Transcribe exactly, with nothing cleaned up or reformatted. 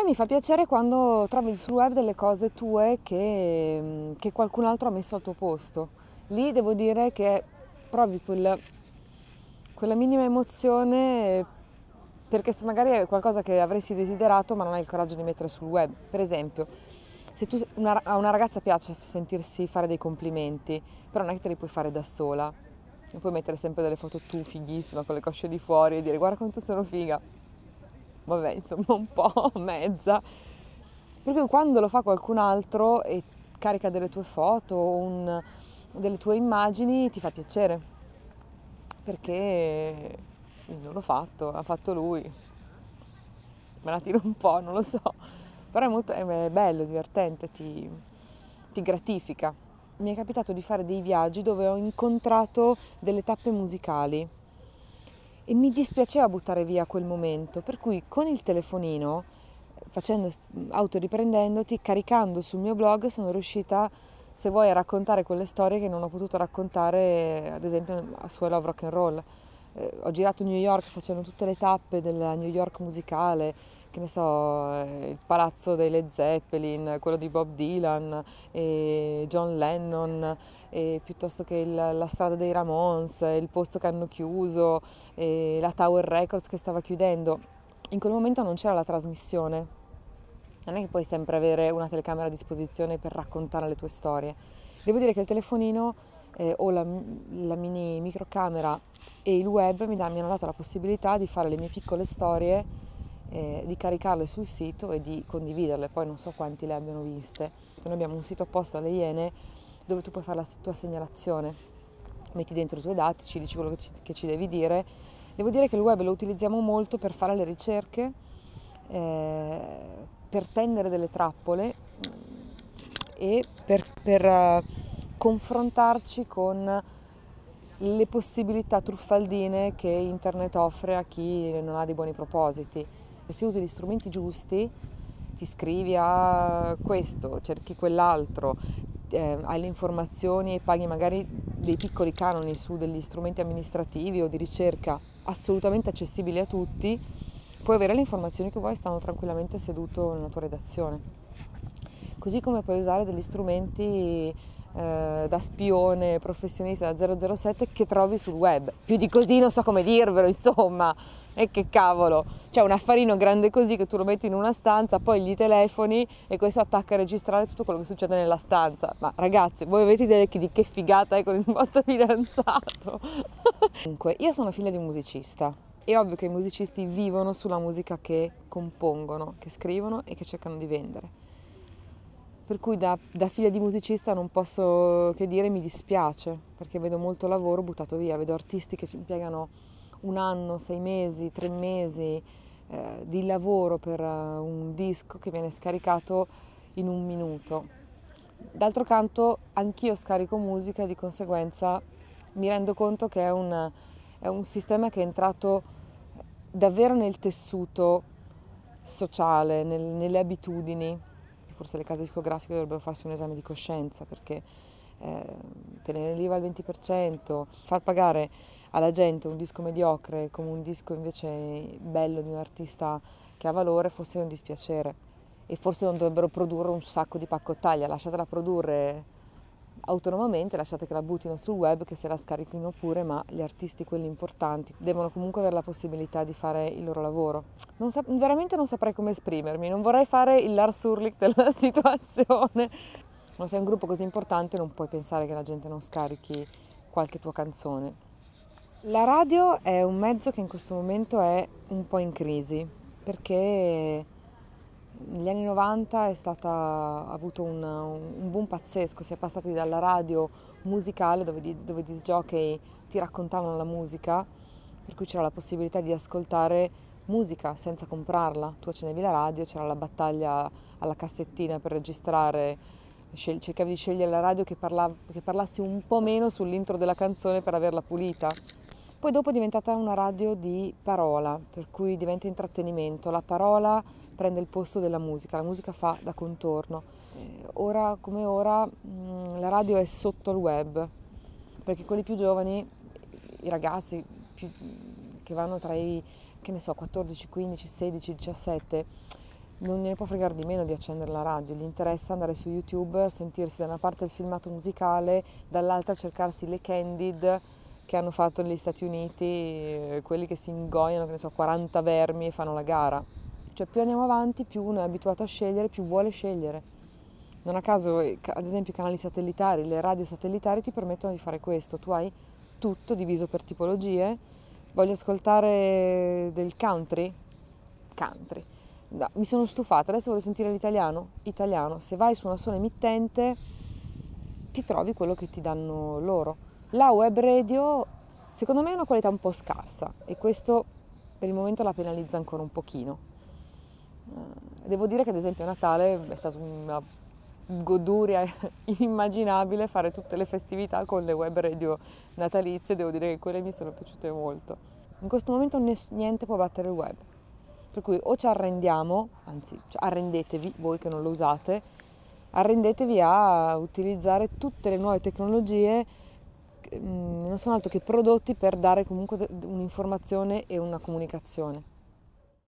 Poi mi fa piacere quando trovi sul web delle cose tue che, che qualcun altro ha messo al tuo posto. Lì devo dire che provi quella, quella minima emozione, perché se magari è qualcosa che avresti desiderato ma non hai il coraggio di mettere sul web. Per esempio, se tu, una, a una ragazza piace sentirsi fare dei complimenti, però non è che te li puoi fare da sola. Non puoi mettere sempre delle foto tu fighissima con le cosce di fuori e dire guarda quanto sono figa. Vabbè, insomma, un po' mezza. Per cui quando lo fa qualcun altro e carica delle tue foto o un, delle tue immagini, ti fa piacere. Perché non l'ho fatto, l'ha fatto lui. Me la tiro un po', non lo so. Però è, molto, è bello, divertente, ti, ti gratifica. Mi è capitato di fare dei viaggi dove ho incontrato delle tappe musicali e mi dispiaceva buttare via quel momento, per cui con il telefonino, facendo, autoriprendendoti, caricando sul mio blog, sono riuscita, se vuoi, a raccontare quelle storie che non ho potuto raccontare, ad esempio, su I Love Rock and Roll. Eh, ho girato New York facendo tutte le tappe della New York musicale, che ne so, eh, il palazzo dei Led Zeppelin, quello di Bob Dylan, e John Lennon, e piuttosto che il, la strada dei Ramones, il posto che hanno chiuso, e la Tower Records che stava chiudendo. In quel momento non c'era la trasmissione, non è che puoi sempre avere una telecamera a disposizione per raccontare le tue storie. Devo dire che il telefonino eh, o la, la mini microcamera e il web mi, da, mi hanno dato la possibilità di fare le mie piccole storie, eh, di caricarle sul sito e di condividerle. Poi non so quanti le abbiano viste. Noi abbiamo un sito apposta alle Iene dove tu puoi fare la tua segnalazione, metti dentro i tuoi dati, ci dici quello che ci, che ci devi dire. Devo dire che il web lo utilizziamo molto per fare le ricerche, eh, per tendere delle trappole e per, per uh, confrontarci con le possibilità truffaldine che internet offre a chi non ha dei buoni propositi. E se usi gli strumenti giusti, ti iscrivi a questo, cerchi quell'altro, eh, hai le informazioni e paghi magari dei piccoli canoni su degli strumenti amministrativi o di ricerca assolutamente accessibili a tutti, puoi avere le informazioni che vuoi stando tranquillamente seduto nella tua redazione. Così come puoi usare degli strumenti eh, da spione professionista da zero zero sette che trovi sul web. Più di così non so come dirvelo, insomma. E che cavolo, c'è un affarino grande così che tu lo metti in una stanza, poi gli telefoni e questo attacca a registrare tutto quello che succede nella stanza. Ma ragazzi, voi avete idea di che figata è con il vostro fidanzato? Comunque, io sono figlia di un musicista. È ovvio che i musicisti vivono sulla musica che compongono, che scrivono e che cercano di vendere. Per cui da, da figlia di musicista non posso che dire mi dispiace, perché vedo molto lavoro buttato via, vedo artisti che ci impiegano un anno, sei mesi, tre mesi eh, di lavoro per uh, un disco che viene scaricato in un minuto. D'altro canto anch'io scarico musica e di conseguenza mi rendo conto che è un, è un sistema che è entrato davvero nel tessuto sociale, nel, nelle abitudini. Forse le case discografiche dovrebbero farsi un esame di coscienza, perché eh, tenere l'I V A al venti per cento, far pagare alla gente un disco mediocre come un disco invece bello di un artista che ha valore, forse è un dispiacere. E forse non dovrebbero produrre un sacco di paccottaglia, lasciatela produrre autonomamente, lasciate che la buttino sul web, che se la scarichino pure, ma gli artisti, quelli importanti, devono comunque avere la possibilità di fare il loro lavoro. Non sa- veramente non saprei come esprimermi, non vorrei fare il Lars Ulrich della situazione. Quando sei un gruppo così importante non puoi pensare che la gente non scarichi qualche tua canzone. La radio è un mezzo che in questo momento è un po' in crisi, perché negli anni novanta è stata, ha avuto un, un boom pazzesco, si è passati dalla radio musicale dove, dove i disc jockey ti raccontavano la musica, per cui c'era la possibilità di ascoltare musica senza comprarla. Tu accendevi la radio, c'era la battaglia alla cassettina per registrare, cercavi di scegliere la radio che, parlava, che parlassi un po' meno sull'intro della canzone per averla pulita. Poi dopo è diventata una radio di parola, per cui diventa intrattenimento. La parola prende il posto della musica, la musica fa da contorno. Eh, ora come ora mh, la radio è sotto il web, perché quelli più giovani, i ragazzi più, che vanno tra i, che ne so, quattordici, quindici, sedici, diciassette, non gliene può fregare di meno di accendere la radio, gli interessa andare su YouTube, sentirsi da una parte il filmato musicale, dall'altra cercarsi le candid che hanno fatto negli Stati Uniti, eh, quelli che si ingoiano, che ne so, quaranta vermi e fanno la gara. Cioè più andiamo avanti, più uno è abituato a scegliere, più vuole scegliere. Non a caso, ad esempio, i canali satellitari, le radio satellitari ti permettono di fare questo. Tu hai tutto diviso per tipologie. Voglio ascoltare del country? Country. No, mi sono stufata, adesso voglio sentire l'italiano? Italiano. Se vai su una sola emittente ti trovi quello che ti danno loro. La web radio, secondo me, è una qualità un po' scarsa e questo per il momento la penalizza ancora un pochino. Devo dire che ad esempio a Natale è stata una goduria inimmaginabile fare tutte le festività con le web radio natalizie, devo dire che quelle mi sono piaciute molto. In questo momento niente può battere il web, per cui o ci arrendiamo, anzi arrendetevi voi che non lo usate, arrendetevi a utilizzare tutte le nuove tecnologie, non sono altro che prodotti per dare comunque un'informazione e una comunicazione.